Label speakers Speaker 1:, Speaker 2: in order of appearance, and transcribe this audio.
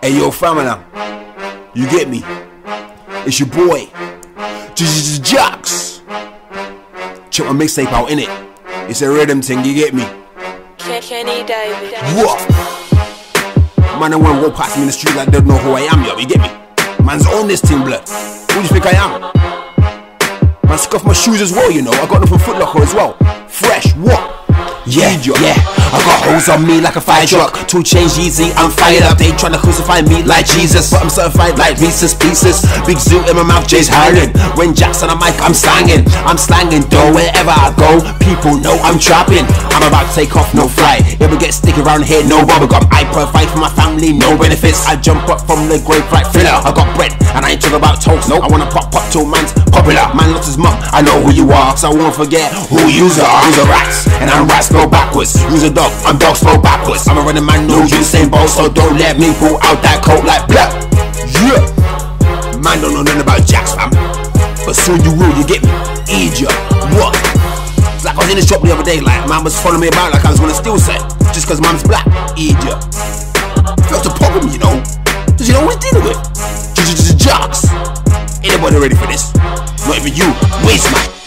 Speaker 1: Hey yo, family, you get me? It's your boy, Jocks. Check my mixtape out, innit? It's a rhythm thing, you get me?
Speaker 2: Kenny David.
Speaker 1: What? Man, I wanna walk past me in the street like they don't know who I am, yo, you get me? Man's on this thing, blood. Who do you think I am? Man, scuff my shoes as well, you know. I got them from Foot Locker as well. Fresh, what?
Speaker 3: Yeah, I got hoes on me like a fire truck. 2 Chainz Yeezy, I'm fired up. They tryna crucify me like Jesus, but I'm certified like Reese's Pieces. Big zoo in my mouth, Jay's hiding. When Jack's on the mic, I'm slanging though. Wherever I go, people know I'm trapping. I'm about to take off, no flight. If we get sticky around here, no bubblegum. I provide for my family, no benefits. I jump up from the grave like Thriller. I got bread, and I ain't talking about toast. No, I wanna pop till man's popular. Man lost his mum, I know who you are, so I won't forget who you are. Who's a rats, and I'm rats go backwards. Use a dog, I'm dogs go backwards. I'm a running man, no Usain Bolt, so don't let me pull out that coat like blah. Yeah, man don't know nothing about Jacks, fam, but soon you will, you get me? Idiot, what? It's like I was in the shop the other day, like man was following me about like I was gonna steal something, just cause man's black. Idiot. That's the problem, you know. Cause you know what we're dealing with. Jocks. Anybody ready for this? Not even you, waste man.